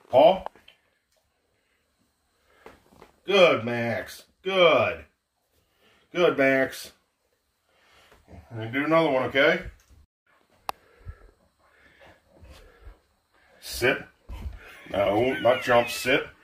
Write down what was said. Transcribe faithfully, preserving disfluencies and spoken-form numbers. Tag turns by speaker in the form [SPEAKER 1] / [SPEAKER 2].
[SPEAKER 1] Paul? Good, Max. Good. Good, Max. And do another one, okay? Sit. No, not jump. Sit.